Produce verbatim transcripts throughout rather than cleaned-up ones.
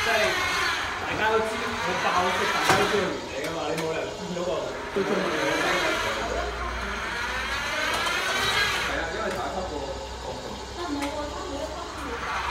即係大家都知我爆食，大家都知道原理㗎嘛，你冇理由見到個都中意嘅。係啊，因為打級個個盤。但唔係喎，差唔多一級先會打。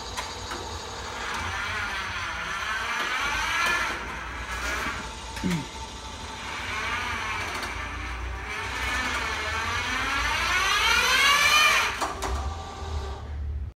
嗯。